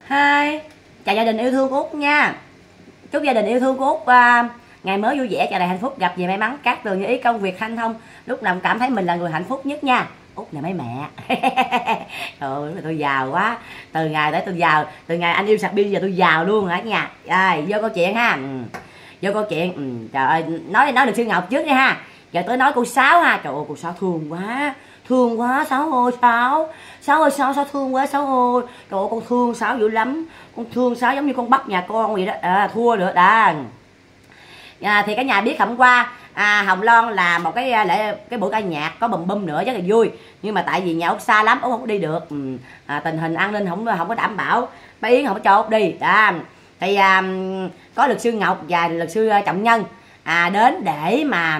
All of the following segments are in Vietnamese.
Hai, chào gia đình yêu thương của Út nha. Chúc gia đình yêu thương của Út ngày mới vui vẻ, tràn đầy hạnh phúc, gặp gì may mắn, cát tường như ý, công việc hanh thông, lúc nào cảm thấy mình là người hạnh phúc nhất nha. Út là mấy mẹ. Trời ơi, tôi giàu quá. Từ ngày để tôi giàu, từ ngày anh yêu sạc pin giờ tôi giàu luôn hả nhà. Rồi, vô câu chuyện ha. Vô câu chuyện. Trời ơi, nói được Sư Ngọc trước đi ha. Giờ tới nói cô Sáu ha. Trời ơi, cô Sáu thương quá. Thương quá Sáu ơi Sáu. Sáu ơi Sáu, Sáu thương quá Sáu ơi. Trời ơi, con thương Sáu dữ lắm. Con thương Sáu giống như con bắt nhà con vậy đó. Thua được đã. Thì cả nhà biết hôm qua Hồng Loan là một cái buổi ca nhạc có bùm bum nữa rất là vui, nhưng mà tại vì nhà Út xa lắm, Út không có đi được, tình hình an ninh không có đảm bảo, bà Yến không có cho Út đi. Thì có luật sư Ngọc và luật sư Trọng Nhân đến để mà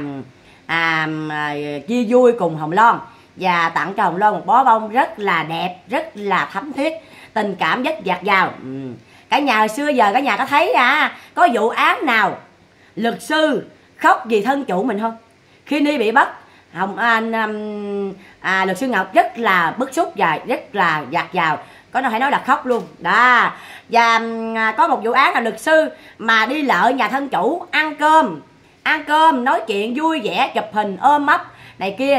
chia vui cùng Hồng Loan và tặng cho Hồng Loan một bó bông rất là đẹp, rất là thấm thiết, tình cảm rất dạt dào. Cả nhà hồi xưa giờ cả nhà có thấy có vụ án nào luật sư khóc vì thân chủ mình không? Khi Ni bị bắt, luật sư Ngọc rất là bức xúc và rất là dạt dào, có thể nói là khóc luôn đó. Và có một vụ án là luật sư mà đi lợi nhà thân chủ ăn cơm nói chuyện vui vẻ, chụp hình ôm ấp này kia,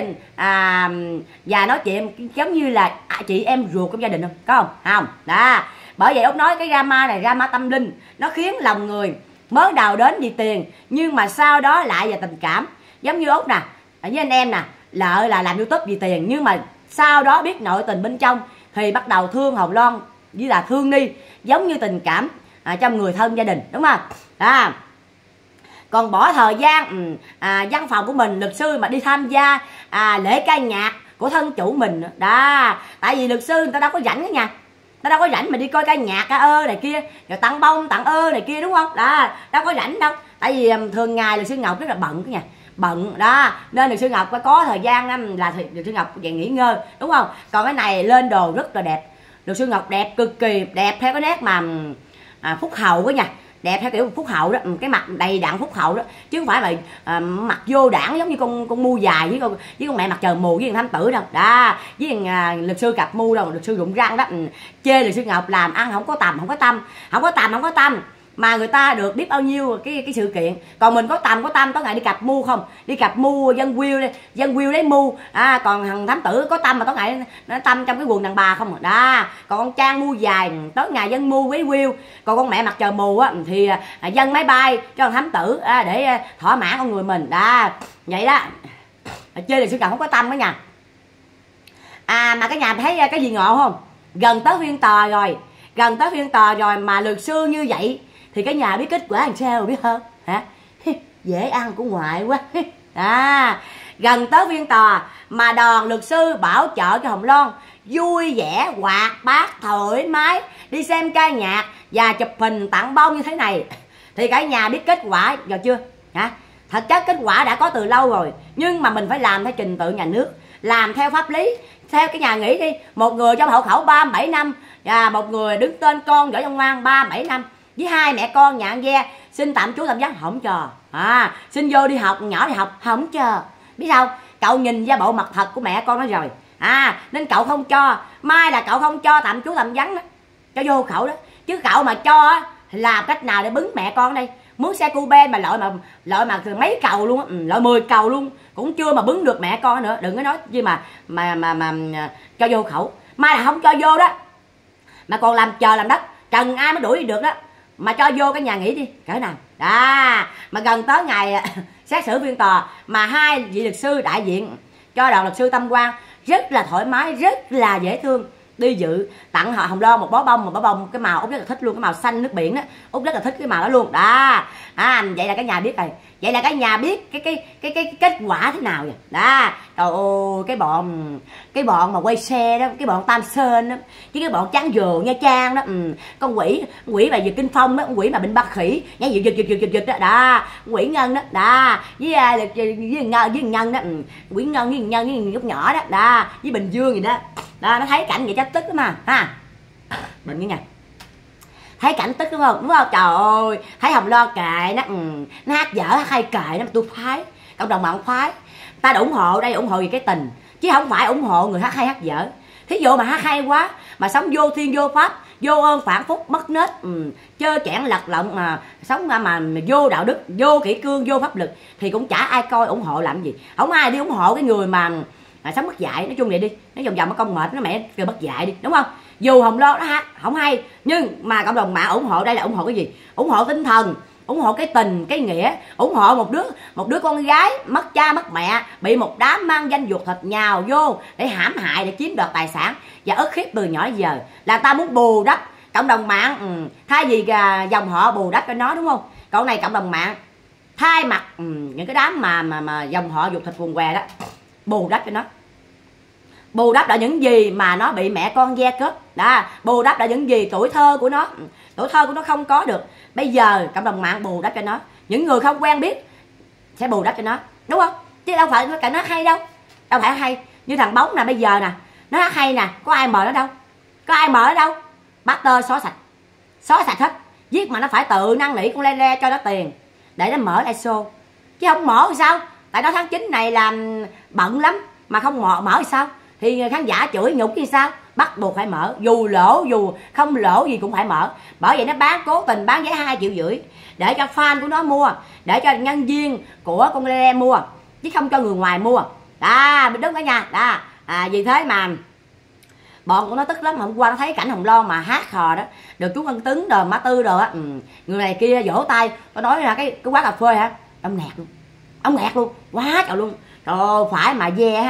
và nói chuyện giống như là chị em ruột trong gia đình, không không đó. Bởi vậy Út nói cái drama này drama tâm linh, nó khiến lòng người mới đầu đến vì tiền nhưng mà sau đó lại là tình cảm. Giống như Út nè với anh em nè, lợi là làm YouTube vì tiền, nhưng mà sau đó biết nội tình bên trong thì bắt đầu thương Hồng Loan với là thương Ni, giống như tình cảm trong người thân gia đình, đúng không đó. Còn bỏ thời gian văn phòng của mình, luật sư mà đi tham gia lễ ca nhạc của thân chủ mình đó. Tại vì luật sư người ta đâu có rảnh đó nha, nó đâu có rảnh mà đi coi ca nhạc này kia rồi tặng bông tặng này kia, đúng không đó, đâu có rảnh đâu. Tại vì thường ngày luật sư Ngọc rất là bận cái nhà bận đó, nên luật sư Ngọc có thời gian là luật sư Ngọc dạng nghỉ ngơi, đúng không. Còn cái này lên đồ rất là đẹp, luật sư Ngọc đẹp, cực kỳ đẹp theo cái nét mà phúc hậu đó nha, đẹp theo kiểu phúc hậu đó, cái mặt đầy đặn phúc hậu đó, chứ không phải là mặt vô đảng giống như con mu dài với con mẹ mặt trời mù với thằng Thám Tử đâu đó, với luật sư cặp mu đâu, luật sư rụng răng đó. Chê luật sư Ngọc làm ăn không có tầm, không có tâm mà người ta được biết bao nhiêu cái sự kiện. Còn mình có tâm tối ngày đi cặp mu không, đi cặp mu dân quyêu lấy mu còn thằng Thám Tử có tâm mà tối ngày nó tâm trong cái quần đàn bà không đó. Còn con Trang mu dài tối ngày dân mu với quyêu, còn con mẹ mặt trời mù thì dân máy bay cho thằng Thám Tử để thỏa mãn con người mình đó. Vậy đó, chơi là sự cần không có tâm đó nha. Mà cái nhà thấy cái gì ngộ không? Gần tới phiên tòa rồi mà luật sư như vậy thì cái nhà biết kết quả làm sao biết không hả? Dễ ăn của ngoại quá. Gần tới phiên tòa mà đoàn luật sư bảo trợ cho Hồng Loan vui vẻ, hoạt bát, thoải mái đi xem ca nhạc và chụp hình tặng bông như thế này thì cả nhà biết kết quả rồi chưa hả? Thật chất kết quả đã có từ lâu rồi, nhưng mà mình phải làm theo trình tự nhà nước, làm theo pháp lý. Theo cái nhà nghĩ đi, một người trong hộ khẩu 37 năm và một người đứng tên con Võ Văn Ngoan 37 năm với hai mẹ con nhà ăn ve, xin tạm trú tạm vắng không cho, xin vô đi học, nhỏ đi học không cho. Biết sao, cậu nhìn ra bộ mặt thật của mẹ con nó rồi nên cậu không cho. Mai là cậu không cho tạm trú tạm vắng đó, cho vô khẩu đó, chứ cậu mà cho làm cách nào để bứng mẹ con đây? Mướn xe cu ben mà loại mà mấy cầu luôn, loại 10 cầu luôn cũng chưa mà bứng được mẹ con nữa, đừng có nói gì mà cho vô khẩu. Mai là không cho vô đó mà còn làm chờ làm đất, trần ai mới đuổi đi được đó, mà cho vô cái nhà nghỉ đi cỡ nào đó. Mà gần tới ngày xét xử phiên tòa mà hai vị luật sư đại diện cho đoàn luật sư Tâm Quang rất là thoải mái, rất là dễ thương đi dự, tặng họ Hồng Loan một bó bông cái màu Út rất là thích luôn, cái màu xanh nước biển đó, Út rất là thích cái màu đó luôn đó. Vậy là cái nhà biết rồi, vậy là cái nhà biết cái kết quả thế nào vậy đó. Trời ơi, cái bọn mà quay xe đó, cái bọn Tam Sơn đó, chứ cái bọn Trắng Dừa Nha Trang đó, con quỷ mà vừa Kinh Phong đó, con quỷ mà bên Ba Khỉ nhảy giật đó, quỷ Ngân đó với Ngân đó, quỷ Ngân với Nhân với lúc nhỏ đó với Bình Dương gì đó. Nó thấy cảnh vậy chắc tức lắm mà Bình cái nha, thấy cảnh tức đúng không? Trời ơi, thấy Hồng Loan kệ nó hát dở hay kệ nó mà tôi phái, cộng đồng mạng phái ta đã ủng hộ đây, ủng hộ vì cái tình chứ không phải ủng hộ người hát hay hát dở. Thí dụ mà hát hay quá mà sống vô thiên vô pháp vô ơn phản phúc, mất nết, chơ chẽn lật lọng, mà sống mà vô đạo đức, vô kỷ cương, vô pháp lực thì cũng chả ai coi ủng hộ làm gì. Không ai đi ủng hộ cái người mà sống mất dạy. Nói chung vậy đi, nó vòng vòng nó công mệt, nó mẹ kêu mất dạy đi, đúng không? Dù Hồng Loan nó hát không hay, nhưng mà cộng đồng mạng ủng hộ đây là ủng hộ cái gì? Ủng hộ tinh thần, ủng hộ cái tình, cái nghĩa, ủng hộ một đứa con gái mất cha mất mẹ, bị một đám mang danh ruột thịt nhào vô để hãm hại, để chiếm đoạt tài sản và ức hiếp từ nhỏ đến giờ. Là ta muốn bù đắp cộng đồng mạng, thay vì dòng họ bù đắp cho nó, đúng không? Cậu này cộng đồng mạng thay mặt những cái đám mà dòng họ ruột thịt quần què đó, bù đắp cho nó, bù đắp lại những gì mà nó bị mẹ con ve cướp đó, bù đắp lại những gì tuổi thơ của nó không có được. Bây giờ cộng đồng mạng bù đắp cho nó, những người không quen biết sẽ bù đắp cho nó, đúng không? Chứ đâu phải nó hay đâu phải hay như thằng Bóng nè. Bây giờ nè nó hát hay nè, có ai mời nó đâu, Butter xóa sạch hết, viết mà nó phải tự năn nỉ con Le cho nó tiền để nó mở live show, chứ không mở thì sao? Tại nó tháng 9 này làm bận lắm mà không mở thì sao? Thì khán giả chửi nhục thì sao? Bắt buộc phải mở, dù lỗ dù không lỗ gì cũng phải mở. Bởi vậy nó cố tình bán vé 2,5 triệu để cho fan của nó mua, để cho nhân viên của con Le mua, chứ không cho người ngoài mua. Đó, đúng đó nha. Đó, vì thế mà bọn của nó tức lắm. Hôm qua nó thấy cảnh Hồng Loan mà hát hò đó, được chú Văn Tứng đồ, Mã Tư đồ á, người này kia vỗ tay. Tôi nói là cái quán cà phê hả, ông nghẹt luôn, quá trời luôn. Trời ơi, phải mà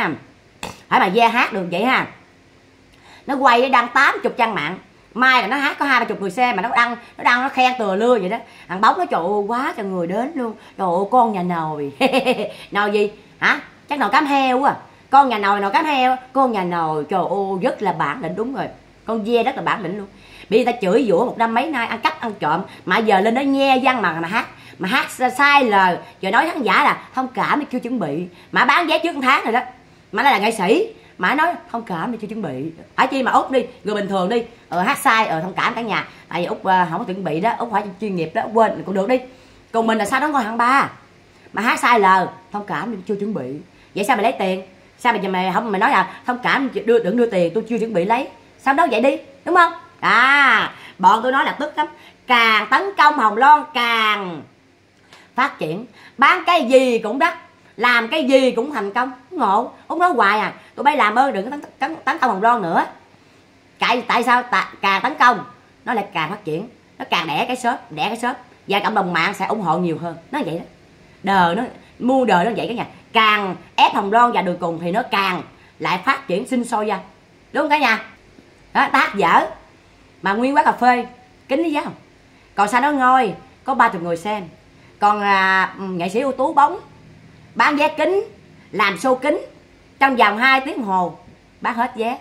ve hát được vậy ha. Nó quay để đăng 80 trang mạng, mai là nó hát có 20-30 người xem mà nó đăng nó khen từa lưa vậy đó. Thằng Bóng nó trời ơi, quá trời người đến luôn. Trời ơi, con nhà nồi nồi gì hả? Chắc nồi cám heo à. Con nhà nồi cám heo, con nhà nồi trời ơi rất là bản lĩnh. Đúng rồi, con ve rất là bản lĩnh luôn. Bị người ta chửi rủa một năm mấy nay ăn cắp ăn trộm, mà giờ lên đó nhe văn mà hát sai lời, giờ nói khán giả là thông cảm thì chưa chuẩn bị, mà bán vé trước 1 tháng rồi đó, mà nó là nghệ sĩ mà nói thông cảm thì chưa chuẩn bị. Phải chi mà Út đi, người bình thường đi, hát sai thông cảm cả nhà, tại vì Út không có chuẩn bị đó, Út phải chuyên nghiệp đó, Út quên cũng được đi. Còn mình là sao đó ngồi hạng 3 mà hát sai lời, thông cảm thì chưa chuẩn bị. Vậy sao mày lấy tiền? Sao mày không mày nói là thông cảm đừng đưa tiền, tôi chưa chuẩn bị lấy. Sao đó vậy đi, đúng không? Bọn tôi nói là tức lắm. Càng tấn công Hồng Loan càng phát triển, bán cái gì cũng đắt, làm cái gì cũng thành công. Ngộ, Út nói hoài à, tụi bay làm ơn đừng tấn công Hồng Loan nữa. Tại sao càng tấn công nó lại càng phát triển, nó càng đẻ cái shop và cộng đồng mạng sẽ ủng hộ nhiều hơn. Nó vậy đó, đời nó mua đời nó vậy cả nhà. Càng ép Hồng Loan vào đường cùng thì nó càng lại phát triển sinh sôi ra, đúng không cả nhà? Đó, ta hát dở mà nguyên quán cà phê kín lý giá không, còn sao nó ngồi có 30 người xem. Còn nghệ sĩ ưu tú Bóng bán vé kính, làm show kính trong vòng 2 tiếng đồng hồ bán hết vé,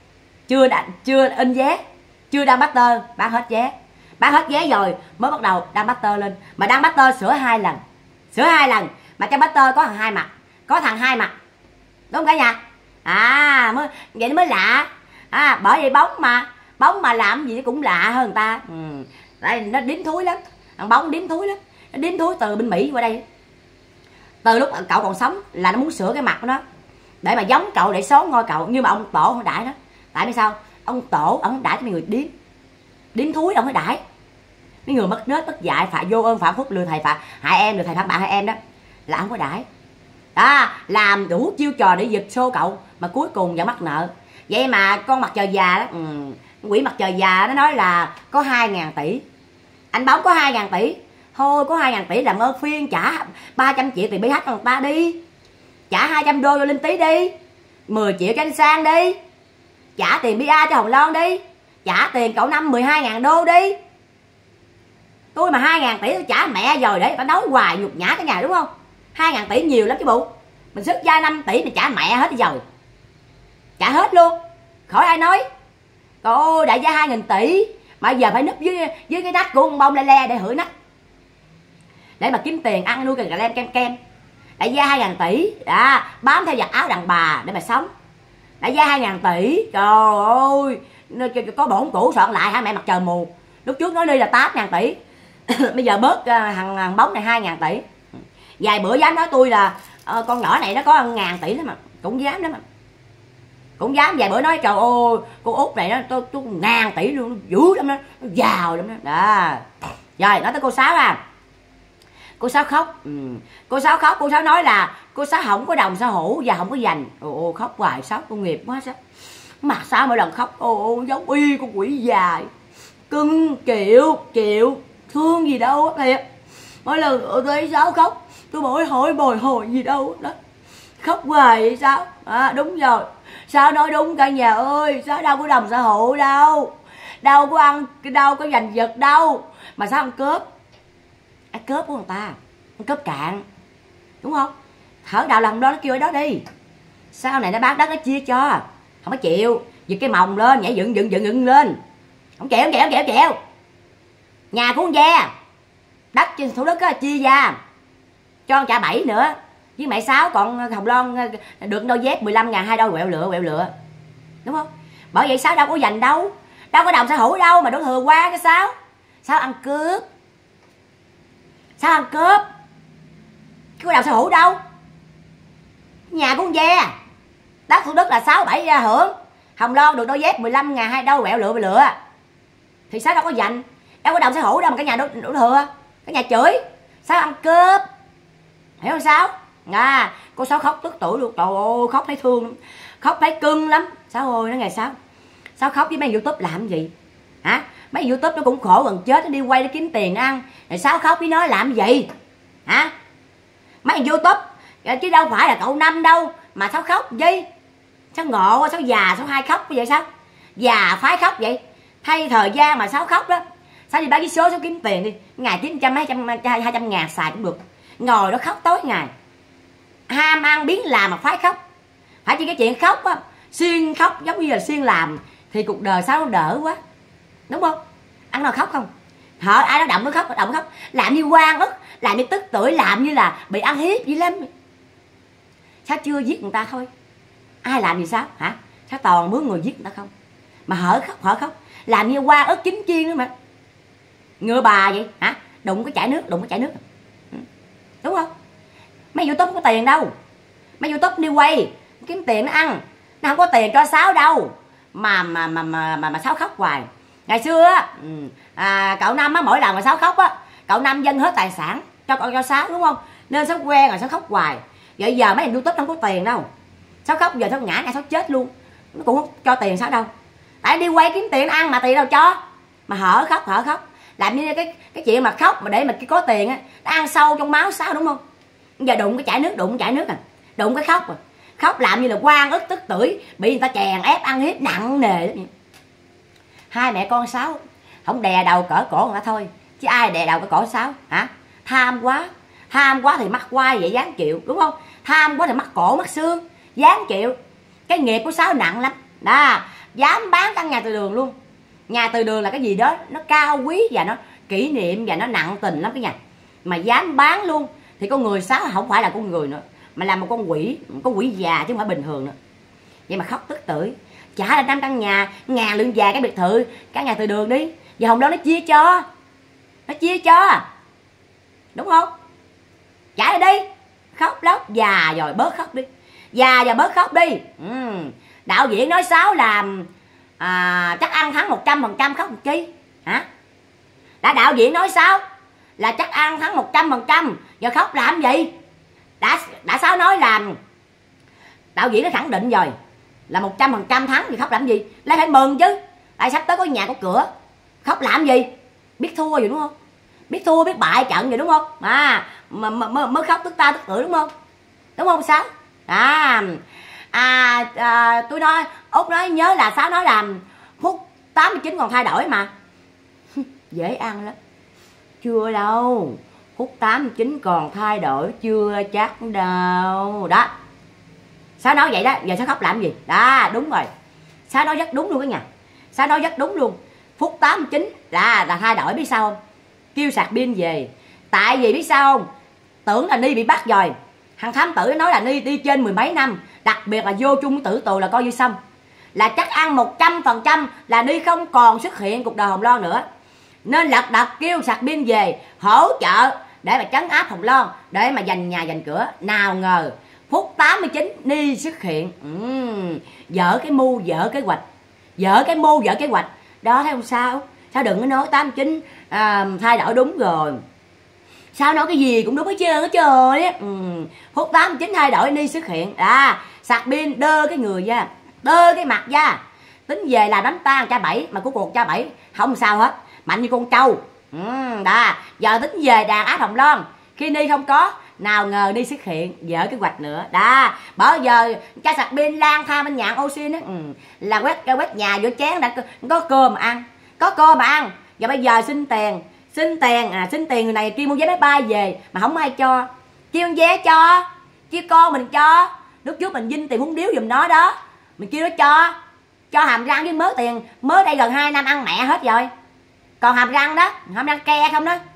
chưa in vé, chưa đăng Butter bán hết vé rồi mới bắt đầu đăng Butter lên. Mà đăng Butter sửa 2 lần mà trong Butter có thằng hai mặt, đúng không cả nhà? Vậy nó mới lạ. Bởi vì Bóng mà làm gì cũng lạ hơn người ta. Tại nó điếm thúi lắm, thằng Bóng điếm thúi lắm, nó điếm thúi từ bên Mỹ qua đây. Từ lúc cậu còn sống là nó muốn sửa cái mặt của nó để mà giống cậu, để xón ngôi cậu, nhưng mà ông Tổ không đãi nó. Tại vì sao? Ông Tổ ông không đãi cho mấy người điếm thúi, ông mới đãi mấy người mất nết mất dạy, phải vô ơn phạm phúc, lừa thầy phạt hại em, lừa thầy phạt bạn hại em đó là không có đãi. Đó, làm đủ chiêu trò để giật xô cậu mà cuối cùng vẫn mắc nợ. Vậy mà con mặt trời già đó, quỷ mặt trời già nó nói là có 2.000 tỷ. Anh Bóng có 2.000 tỷ. Thôi có 2.000 tỷ làm ơn phiên trả 300 triệu tiền BH cho người ta đi, trả 200 đô cho Linh Tý đi, 10 triệu cho anh Sang đi, trả tiền BA cho Hồng Loan đi, trả tiền cậu Năm 12.000 đô đi. Tôi mà 2.000 tỷ tôi trả mẹ rồi, để phải nói hoài nhục nhã cả nhà, đúng không? 2.000 tỷ nhiều lắm chứ bộ. Mình xuất gia 5 tỷ mình trả mẹ hết rồi, trả hết luôn, khỏi ai nói. Cô đại gia 2.000 tỷ mà giờ phải núp dưới cái nách của ông Bông Le để hửi nách, để mà kiếm tiền ăn nuôi cà lem kem. Đại gia 2.000 tỷ bám theo giặt áo đàn bà để mà sống. Đại gia 2.000 tỷ, trời ơi, có bổn cũ soạn lại hả mẹ mặt trời mù. Lúc trước nói đi là 8.000 tỷ bây giờ bớt thằng Bóng này 2.000 tỷ. Vài bữa dám nói tôi là con nhỏ này nó có 1.000 tỷ lắm mà, cũng dám lắm mà. Cũng dám. Vài bữa nói trời ơi cô Út này nó tôi ngàn tỷ luôn, nó dữ lắm đó, nó giàu lắm đó. Rồi nói tới cô Sáu à. Cô Sáu khóc. Cô Sáu khóc, cô Sáu nói là cô Sáu không có đồng sở hữu và không có dành. Ồ khóc hoài Sáu cô nghiệp quá Sáu. Mà sao mỗi lần khóc ồ giống y con quỷ dài. Cưng chịu thương gì đâu thiệt. Mỗi lần tôi thấy Sáu khóc tôi bồi hồi gì đâu đó. Khóc hoài vậy Sáu. Đúng rồi. Sáu nói đúng cả nhà ơi. Sáu đâu có đồng sở hữu đâu. Đâu có ăn, đâu có giành giật đâu. Mà Sáu ăn cướp. Ăn cướp của người ta. Ăn cướp cạn. Đúng không? Thở đạo lòng đó nó kêu ở đó đi. Sau này nó bán đất nó chia cho. Không có chịu. Giật cái mồng lên, nhảy dựng lên. Không chịu. Nhà của con ve. Đất trên Thủ Đức á, chia ra. Cho con trả 7 nữa. Với mẹ Sáu còn Hồng Loan được đôi dép 15.000 2 đôi quẹo lựa. Đúng không? Bởi vậy Sáu đâu có dành đâu. Đâu có đồng sở hữu đâu mà đổ thừa qua cái Sáu. Sáu ăn cướp. Có đồng sở hữu đâu. Nhà của con ve. Đất Thủ Đức là 6-7 ra hưởng. Hồng Loan được đôi dép 15.000 2 đôi quẹo lựa. Thì Sáu đâu có dành. Đâu có đồng sở hữu đâu mà cả nhà đổ thừa. Cả nhà chửi Sáu ăn cướp. Hiểu không Sáu? Cô Sáu khóc tức tuổi luôn. Trời ơi khóc thấy thương lắm. Khóc thấy cưng lắm. Sáu ơi nó ngày Sáu khóc với mấy YouTube làm gì hả? Mấy YouTube nó cũng khổ gần chết, nó đi quay để kiếm tiền ăn. Rồi Sáu khóc với nó làm gì hả? Mấy YouTube chứ đâu phải là cậu Năm đâu mà Sáu khóc gì. Sáu ngộ quá. Sáu già Sáu hay khóc vậy sao? Già phái khóc vậy. Thay thời gian mà Sáu khóc đó. Sáu đi bán cái số Sáu kiếm tiền đi. Ngày 900 200 ngàn xài cũng được. Ngồi đó khóc tối ngày. Ham ăn biến làm mà phái khóc. Phải chỉ cái chuyện khóc á, xuyên khóc giống như là xuyên làm thì cuộc đời Sáu nó đỡ quá. Đúng không? Ăn nào khóc không? Ai đó động nó khóc. Làm như oan ức, làm như tức tuổi, làm như là bị ăn hiếp gì lắm. Sáu chưa giết người ta thôi. Ai làm gì Sáu hả? Sáu toàn mướn người giết người ta không. Mà hở khóc. Làm như oan ức chính chiên nữa mà. Ngựa bà vậy hả? Đụng cái chảy nước. Đúng không? Mấy YouTube không có tiền đâu. Mấy YouTube đi quay kiếm tiền nó ăn. Nó không có tiền cho Sáu đâu. Mà Sáu khóc hoài. Ngày xưa á, cậu Năm á, mỗi lần mà Sáu khóc á, cậu Năm dâng hết tài sản cho Sáu đúng không? Nên Sáu quen rồi Sáu khóc hoài. Vậy giờ mấy YouTube không có tiền đâu. Sáu khóc giờ Sáu ngã ra Sáu chết luôn. Nó cũng không cho tiền Sáu đâu. Tại đi quay kiếm tiền ăn mà tiền đâu cho. Mà hở khóc. Làm như cái chuyện mà khóc mà để mà có tiền á, nó ăn sâu trong máu Sáu đúng không? Giờ đụng cái chảy nước đụng cái khóc. Khóc làm như là oan ức tức tuổi, bị người ta chèn ép ăn hiếp nặng nề. Hai mẹ con Sáu không đè đầu cỡ cổ người ta thôi, chứ ai đè đầu cỡ cổ Sáu hả? Tham quá thì mắc quai vậy dám chịu đúng không? Tham quá thì mắc cổ mắc xương dám chịu. Cái nghiệp của Sáu nặng lắm đó. Dám bán căn nhà từ đường luôn. Nhà từ đường là cái gì đó nó cao quý và nó kỷ niệm và nó nặng tình lắm cái nhà. Mà dám bán luôn thì con người Sáu không phải là con người nữa, mà là một con quỷ già chứ không phải bình thường nữa. Vậy mà khóc tức tuổi. Trả là 5 căn nhà, ngàn lượng vàng cái biệt thự, cả nhà từ đường đi. Giờ Hồng Loan nó chia cho. Đúng không? Trả lại đi. Khóc lóc già rồi bớt khóc đi. Bớt khóc đi. Đạo diễn nói Sáu làm chắc ăn thắng 100% khóc một chi hả? Đạo diễn nói Sáu là chắc ăn thắng 100%, giờ khóc làm gì? Đã Sáu nói làm đạo diễn nó khẳng định rồi là 100% thắng thì khóc làm gì? Lấy phải mừng chứ. Tại sắp tới có nhà có cửa. Khóc làm gì? Biết thua rồi đúng không? Biết thua biết bại trận rồi đúng không? Mới khóc tức ta tức tuổi đúng không? Đúng không Sáu? Tôi nói Út nói nhớ là Sáu nói làm phút 89 còn thay đổi mà. Dễ ăn lắm. Chưa đâu. Phút 89 còn thay đổi chưa chắc đâu. Đó. Sáu nói vậy đó. Giờ Sáu khóc làm gì? Đó đúng rồi. Sáu nói rất đúng luôn cả nhà. Sáu nói rất đúng luôn. Phút 89 là thay đổi biết sao không? Kêu sạc pin về. Tại vì biết sao không? Tưởng là Ni bị bắt rồi. Thằng thám tử nói là Ni đi trên 10 mấy năm. Đặc biệt là vô chung tử tù là coi như xong. Là chắc ăn 100% là Ni không còn xuất hiện cuộc đời Hồng Loan nữa. Nên lật đật kêu sạc pin về hỗ trợ để mà trấn áp Hồng Loan, để mà giành nhà giành cửa. Nào ngờ phút 89 Ni xuất hiện. dở cái mưu dở kế hoạch, dở cái mưu dở kế hoạch đó, thấy không? Sao đừng có nói 89 thay đổi đúng rồi, sao nói cái gì cũng đúng hết trơn á trời á. Phút 89 thay đổi đi xuất hiện, sạc pin đơ cái người ra, đơ cái mặt ra, tính về là đánh tan cha Bảy, mà của cuộc cha Bảy không sao hết, mạnh như con trâu. Giờ tính về đàn áp Hồng Loan, khi Ni không có, nào ngờ Ni xuất hiện dở cái hoạch nữa. Bởi giờ cha sạc pin lang thang bên nhạn oxy đó, là quét nhà vô chén đã có cơm mà ăn, có cơm mà ăn. Giờ bây giờ xin tiền người này kia mua vé máy bay về mà không ai cho, kêu vé cho, kêu con mình cho. Lúc trước mình vinh tiền muốn điếu giùm nó đó, mình kêu nó cho hàm răng với mớ tiền, mới đây gần 2 năm ăn mẹ hết rồi, còn hàm răng đó, hàm răng ke không đó.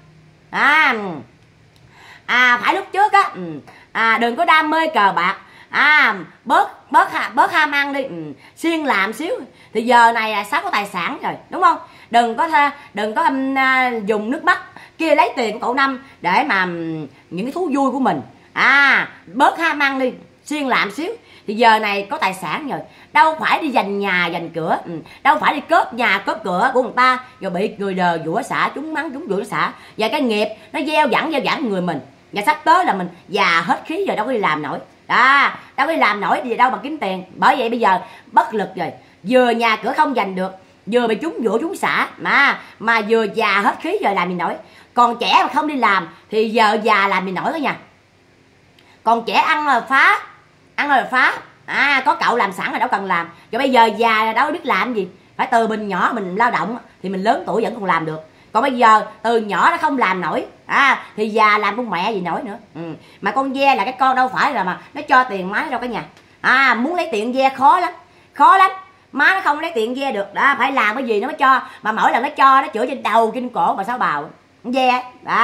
Phải lúc trước á, đừng có đam mê cờ bạc, bớt ham ăn đi, siêng làm xíu thì giờ này là sắp có tài sản rồi, đúng không? Đừng có dùng nước mắt kia lấy tiền của cậu Năm để mà những cái thú vui của mình. Bớt ham ăn đi, siêng làm xíu thì giờ này có tài sản rồi, đâu phải đi giành nhà giành cửa, đâu phải đi cướp nhà cướp cửa của người ta rồi bị người đời dũa xả, chúng mắng chúng dũa xả, và cái nghiệp nó gieo dẫn người mình. Và sắp tới là mình già hết khí rồi, đâu có đi làm nổi đâu có đi làm nổi gì đâu mà kiếm tiền. Bởi vậy bây giờ bất lực rồi, vừa nhà cửa không giành được, vừa bị chúng dũa chúng xả, mà vừa già hết khí rồi làm gì nổi. Còn trẻ mà không đi làm thì giờ già làm gì nổi đó nha. Còn trẻ ăn rồi phá, có cậu làm sẵn rồi đâu cần làm. Rồi bây giờ già là đâu biết làm gì, phải từ mình nhỏ mình lao động thì mình lớn tuổi vẫn còn làm được. Còn bây giờ từ nhỏ nó không làm nổi, thì già làm con mẹ gì nổi nữa. Mà con ve là cái con đâu phải là mà nó cho tiền má đâu cả nhà. Muốn lấy tiền ve khó lắm, má nó không lấy tiền ve được đó, phải làm cái gì nó mới cho. Mà mỗi lần nó cho nó chữa trên đầu trên cổ bà Sáu Bào ve.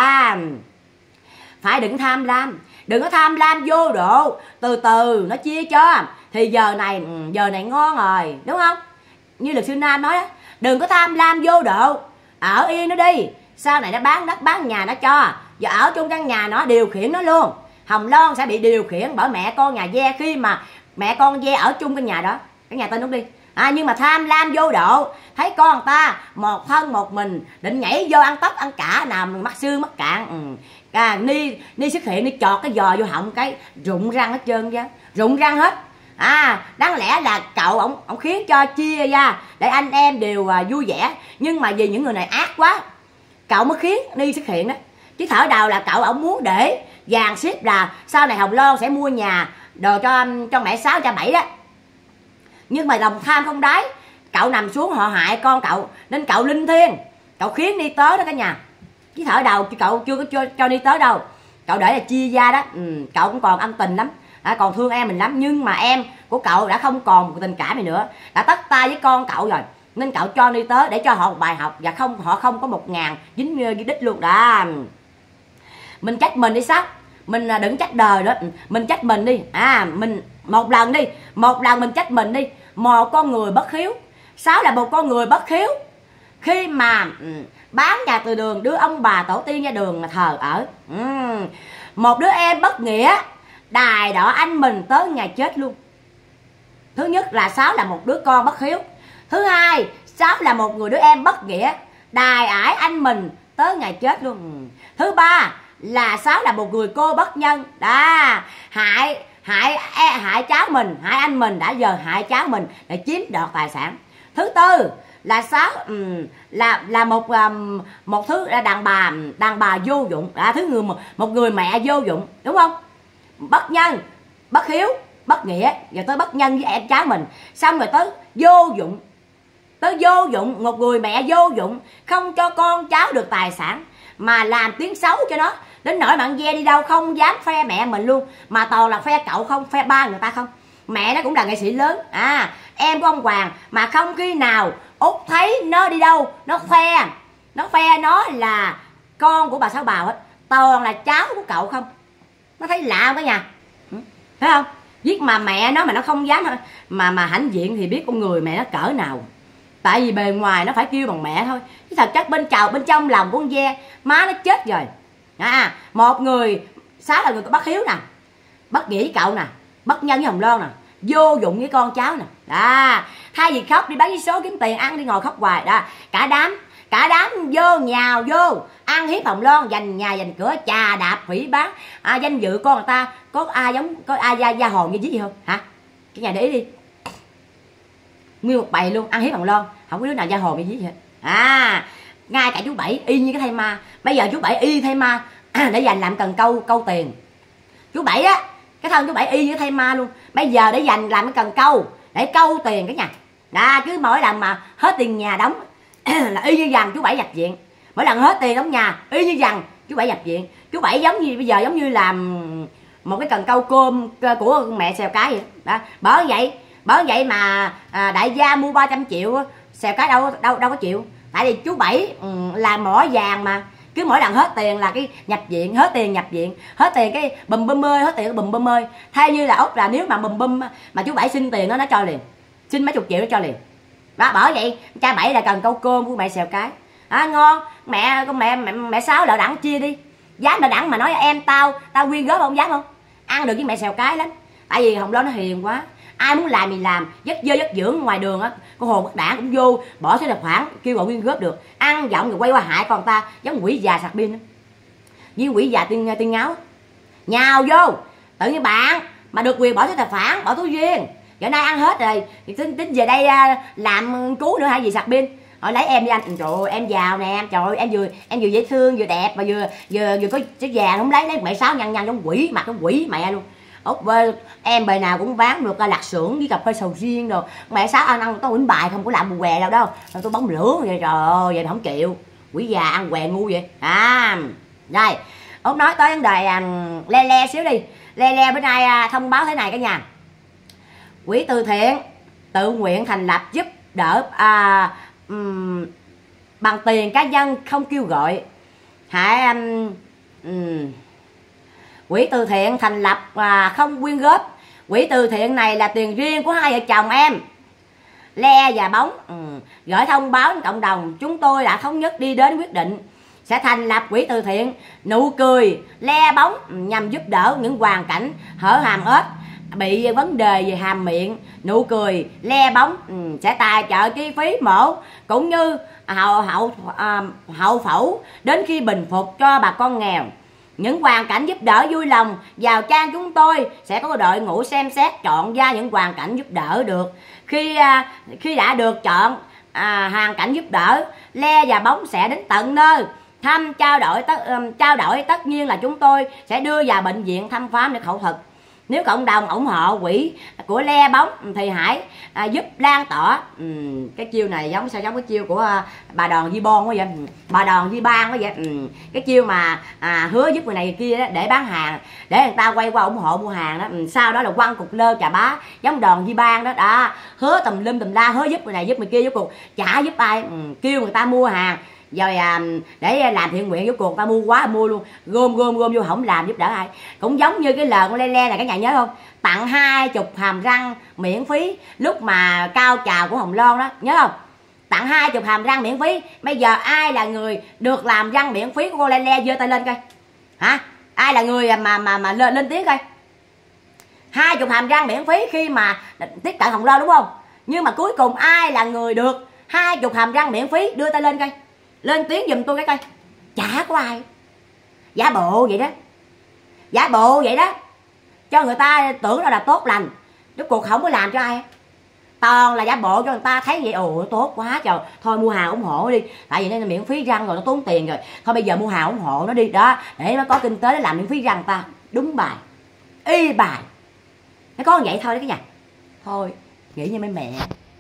Phải đừng có tham lam vô độ, từ từ nó chia cho thì giờ này ngon rồi, đúng không? Như luật sư Nam nói đó, đừng có tham lam vô độ, ở yên nó đi, sau này nó bán đất bán nhà nó cho, giờ ở chung căn nhà nó điều khiển nó luôn. Hồng Loan sẽ bị điều khiển bởi mẹ con nhà ve khi mà mẹ con ve ở chung căn nhà đó, cái nhà tên đúng đi. Nhưng mà tham lam vô độ, thấy con người ta một thân một mình định nhảy vô ăn tóc ăn cả, nào mắc xương mắc cạn. Ni xuất hiện, Ni chọt cái giò vô họng cái rụng răng hết trơn ra, rụng răng hết. Đáng lẽ là cậu ổng khiến cho chia ra để anh em đều vui vẻ, nhưng mà vì những người này ác quá, cậu mới khiến Ni xuất hiện đó. Chứ thở đầu là cậu ổng muốn để dàn xếp là sau này Hồng Loan sẽ mua nhà đồ cho mẹ Sáu cha Bảy đó. Nhưng mà lòng tham không đáy, cậu nằm xuống họ hại con cậu, nên cậu linh thiêng, cậu khiến Ni tới đó cả nhà. Chứ thở đầu cậu chưa có cho Ni tới đâu, cậu để là chia ra đó. Cậu cũng còn ân tình lắm, còn thương em mình lắm, nhưng mà em của cậu đã không còn một tình cảm gì nữa, đã tất tay với con cậu rồi, nên cậu cho Ni tới để cho họ một bài học, và họ không có 1.000 dính đích luôn đó. Mình trách mình đi Sáu, mình đừng trách đời nữa, mình trách mình đi. Mình một lần mình trách mình đi. Một con người bất hiếu, Sáu là một con người bất hiếu khi mà bán nhà từ đường đưa ông bà tổ tiên ra đường mà thờ ở. Một đứa em bất nghĩa đài đỏ anh mình tới ngày chết luôn. Thứ nhất là Sáu là một đứa con bất hiếu, thứ hai Sáu là một người đứa em bất nghĩa đài ải anh mình tới ngày chết luôn. Thứ ba là Sáu là một người cô bất nhân đó, hại cháu mình, hại anh mình, đã giờ hại cháu mình để chiếm đoạt tài sản. Thứ tư là Sáu là một thứ đàn bà vô dụng, một người mẹ vô dụng, đúng không? Bất nhân, bất hiếu, bất nghĩa, rồi tới bất nhân với em cháu mình, xong rồi tới vô dụng, một người mẹ vô dụng, không cho con cháu được tài sản mà làm tiếng xấu cho nó, đến nỗi bạn ve đi đâu không dám khoe mẹ mình luôn, mà toàn là khoe cậu không, khoe ba người ta không. Mẹ nó cũng là nghệ sĩ lớn, em của ông Hoàng, mà không khi nào Út thấy nó đi đâu nó khoe nó là con của bà Sáu Bào hết, toàn là cháu của cậu không. Nó thấy lạ không cả nhà, thấy không? Viết mà mẹ nó mà nó không dám mà hãnh diện thì biết con người mẹ nó cỡ nào. Tại vì bề ngoài nó phải kêu bằng mẹ thôi, chứ thật chất bên trong lòng con ve má nó chết rồi. Một người Sáu là người có bất hiếu nè, bất nghĩa với cậu nè, bất nhân với Hồng Loan nè, vô dụng với con cháu nè. Thay vì khóc đi bán vé số kiếm tiền ăn, đi ngồi khóc hoài. Cả đám vô nhào vô ăn hiếp Hồng Loan, giành nhà giành cửa, chà đạp hủy bán danh dự con người ta. Có ai da hồn như gì không hả? Cái nhà để ý đi, nguyên một bầy luôn ăn hiếp Hồng Loan, không có đứa nào da hồn như gì hết. Ngay cả chú Bảy y như cái thây ma. Bây giờ chú Bảy y thây ma để dành làm cần câu tiền. Chú Bảy á, cái thân chú Bảy y như cái thây ma luôn. Bây giờ để dành làm cái cần câu để câu tiền cái nhà. Cứ mỗi lần mà hết tiền nhà đóng là y như rằng chú Bảy nhập viện. Mỗi lần hết tiền đóng nhà y như rằng chú Bảy nhập viện. Chú Bảy giống như bây giờ giống như làm một cái cần câu cơm của mẹ Xèo Cái vậy đó. Bởi vậy mà đại gia mua 300 triệu, Xèo Cái đâu có chịu. Tại vì chú Bảy làm mỏ vàng mà, cứ mỗi lần hết tiền là cái nhập viện, hết tiền nhập viện, hết tiền cái bùm bum ơi, hết tiền cái bùm bum ơi. Thay như là ốc là nếu mà bùm bum mà chú Bảy xin tiền nó cho liền, xin mấy chục triệu nó cho liền. Đó, bởi vậy cha Bảy là cần câu cơm của mẹ Xèo Cái. Ngon, mẹ Sáu lợ đẳng chia đi. Dám lợ đẳng mà nói em tao quyên góp không, dám không? Ăn được với mẹ Xèo Cái lắm. Tại vì Hồng Loan nó hiền quá, ai muốn làm thì làm, dứt dơ dứt dưỡng ngoài đường á, con hồn bất đảng cũng vô bỏ số tài khoản kêu gọi quyên góp được, ăn giọng rồi quay qua hại con ta, giống quỷ già sạc pin với quỷ già tiên ngáo. Nhào vô tự nhiên bạn mà được quyền bỏ số tài khoản, bỏ túi duyên, giờ nay ăn hết rồi tính về đây làm cứu nữa hay gì sạc pin. Hỏi lấy em đi anh, trời ơi em giàu nè, trời ơi em vừa dễ thương vừa đẹp mà vừa có cái vàng, không lấy mẹ Sáu nhăn giống quỷ, mặt giống quỷ mẹ luôn. Em bề nào cũng bán được lạc xưởng với cà phê sầu riêng rồi. Mẹ Sáu ăn tôi quýnh bài không có làm bù què đâu tôi bóng lửa vậy. Trời ơi vậy mà không chịu, quỷ già ăn què ngu vậy. Rồi Út nói tới vấn đề le xíu đi. Le bữa nay thông báo thế này cả nhà. Quỹ từ thiện tự nguyện thành lập giúp đỡ bằng tiền cá nhân, không kêu gọi. Quỹ từ thiện thành lập không quyên góp. Quỹ từ thiện này là tiền riêng của hai vợ chồng em Le và Bóng. Gửi thông báo đến cộng đồng, chúng tôi đã thống nhất đi đến quyết định sẽ thành lập quỹ từ thiện Nụ Cười Le Bóng nhằm giúp đỡ những hoàn cảnh hở hàm ếch, bị vấn đề về hàm miệng. Nụ Cười Le Bóng sẽ tài trợ chi phí mổ cũng như hậu phẫu đến khi bình phục cho bà con nghèo. Những hoàn cảnh giúp đỡ vui lòng vào trang chúng tôi sẽ có đội ngũ xem xét chọn ra những hoàn cảnh giúp đỡ được. Khi đã được chọn hoàn cảnh giúp đỡ, Le và Bóng sẽ đến tận nơi thăm trao đổi. Tất nhiên là chúng tôi sẽ đưa vào bệnh viện thăm khám để phẫu thuật. Nếu cộng đồng ủng hộ quỹ của Le Bóng thì hãy giúp lan tỏa. Cái chiêu này giống cái chiêu của bà Đòn Di Bon quá vậy, bà Đòn Di Ban quá vậy. Cái chiêu mà hứa giúp người này người kia đó, để bán hàng, để người ta quay qua ủng hộ mua hàng đó. Sau đó là quăng cục lơ chà bá giống Đòn Di Ban đó. Hứa tùm lum tùm la, hứa giúp người này giúp người kia, với cuộc chả giúp ai. Kêu người ta mua hàng rồi để làm thiện nguyện, với cuộc ta mua quá mua luôn, gom vô không làm giúp đỡ ai. Cũng giống như cái lời con Le này, cả nhà nhớ không? Tặng 20 hàm răng miễn phí lúc mà cao trào của Hồng Loan đó, nhớ không? Tặng 20 hàm răng miễn phí. Bây giờ ai là người được làm răng miễn phí của cô Le giơ tay lên coi hả? Ai là người mà lên tiếng coi? 20 hàm răng miễn phí khi mà tiếp cận Hồng Loan đúng không? Nhưng mà cuối cùng ai là người được 20 hàm răng miễn phí? Đưa tay lên coi, lên tiếng giùm tôi cái coi. Chả có ai. Giả bộ vậy đó, giả bộ vậy đó, cho người ta tưởng là tốt lành, rốt cuộc không có làm cho ai, toàn là giả bộ cho người ta thấy vậy. Ồ tốt quá trời, thôi mua hàng ủng hộ đi, tại vì nó miễn phí răng rồi, nó tốn tiền rồi, thôi bây giờ mua hàng ủng hộ nó đi đó, để nó có kinh tế để làm miễn phí răng ta. Đúng bài, y bài, nó có vậy thôi đó cả nhà. Thôi nghĩ như mấy mẹ.